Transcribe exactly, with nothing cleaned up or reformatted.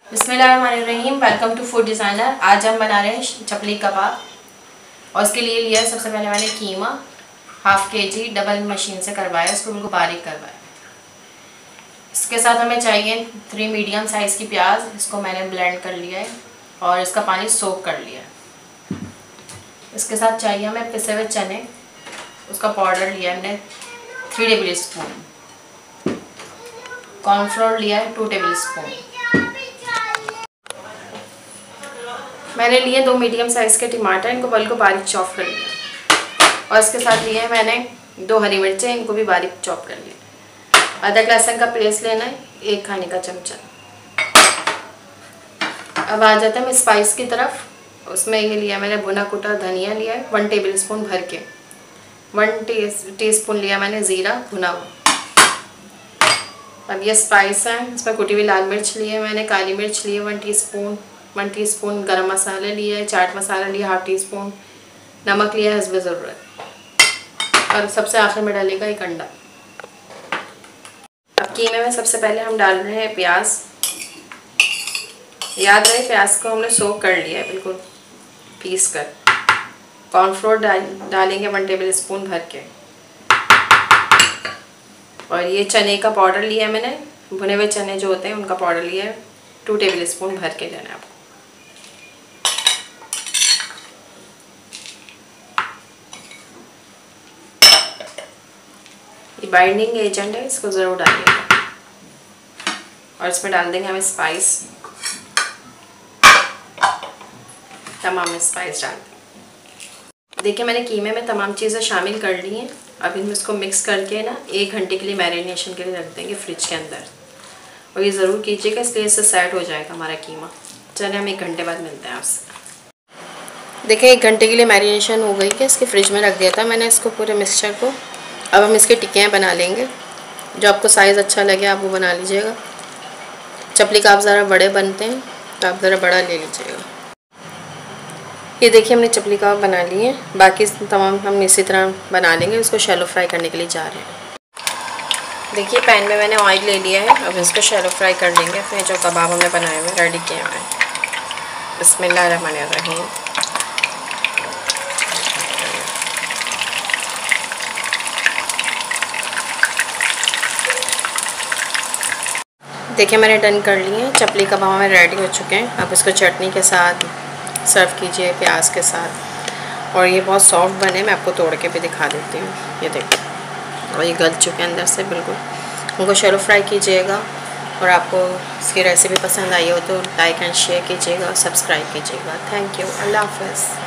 बिस्मिल्लाहिर्रहमानिर्रहीम। Welcome to food designer. आज हम बना रहे हैं चपली कबाब और उसके लिए लिया है सबसे पहले मैंने कीमा हाफ के जी डबल मशीन से करवाया, इसको बिल्कुल बारीक करवाया। इसके साथ हमें चाहिए थ्री मीडियम साइज़ की प्याज, इसको मैंने ब्लेंड कर लिया है और इसका पानी सोक कर लिया है। इसके साथ चाहिए हमें पिसे हुए चने, उसका पाउडर लिया है हमने थ्री टेबल स्पून। कॉर्नफ्लोर लिया है टू टेबल स्पून। मैंने लिए दो मीडियम साइज़ के टमाटर, इनको बल को बारीक चॉप कर लिया और इसके साथ लिए मैंने दो हरी मिर्चें, इनको भी बारीक चॉप कर लिया। अदरक लहसुन का पेस्ट लेना है एक खाने का चमचा। अब आ जाते हैं हम स्पाइस की तरफ। उसमें ये लिया मैंने भुना कुटा धनिया लिया है वन टेबल स्पून भर के, वन टी टी स्पून लिया मैंने ज़ीरा भुना हुआ। अब ये स्पाइस है, इसमें कुटी हुई लाल मिर्च ली है मैंने, काली मिर्च ली है one teaspoon, one teaspoon garam masala लिया है, चाट मसाला लिया हाफ टी स्पून, नमक लिया है हस्बे ज़रूरत और सबसे आखिर में डालेगा एक अंडा। अब कीमे में सबसे पहले हम डाल रहे हैं प्याज। याद रहे प्याज को हमने सोक कर लिया है बिल्कुल पीस कर। कॉर्नफ्लोर डाल डालेंगे वन टेबल स्पून भर के और ये चने का पाउडर लिया है मैंने, भुने हुए चने जो होते हैं उनका पाउडर लिया है टू टेबल स्पून भर के लेना है आपको। ये बाइंडिंग एजेंट है, इसको ज़रूर डालिएगा और इसमें डाल देंगे हम स्पाइस, तमाम स्पाइस डाल देंगे। देखिए मैंने कीमे में तमाम चीज़ें शामिल कर ली हैं। अब इनमें इसको मिक्स करके ना एक घंटे के लिए मैरिनेशन के लिए रख देंगे फ्रिज के अंदर और ये ज़रूर कीजिएगा, इसलिए इससे सेट हो जाएगा हमारा कीमा। चलिए हम एक घंटे बाद मिलते हैं आपसे। देखिए एक घंटे के लिए मैरिनेशन हो गई है, इसके फ्रिज में रख दिया था मैंने इसको पूरे मिक्सचर को। अब हम इसके टिक्कियाँ बना लेंगे, जो आपको साइज़ अच्छा लगे आप वो बना लीजिएगा। चपली का आप ज़रा बड़े बनते हैं तो आप ज़रा बड़ा ले लीजिएगा। ये देखिए हमने चपली कबाब बना लिए हैं, बाकी तमाम हम इसी तरह बना लेंगे। इसको शैलो फ्राई करने के लिए जा रहे हैं। देखिए पैन में मैंने ऑयल ले लिया है, अब इसको शैलो फ्राई कर लेंगे। फिर जो कबाब हमने बनाए हुए रेडी किए हुए हैं। बिस्मिल्लाहिर्रहमानिर्रहीम। देखिए मैंने डन कर लिए हैं, चपली कबाब हमें रेडी हो चुके हैं। अब इसको चटनी के साथ सर्व कीजिए, प्याज के साथ। और ये बहुत सॉफ्ट बने, मैं आपको तोड़ के भी दिखा देती हूँ। ये देखिए और ये गल चुके हैं अंदर से बिल्कुल। उनको शैलो फ्राई कीजिएगा और आपको इसकी रेसिपी पसंद आई हो तो लाइक एंड शेयर कीजिएगा और सब्सक्राइब कीजिएगा। Thank you. अल्लाह हाफ़िज़।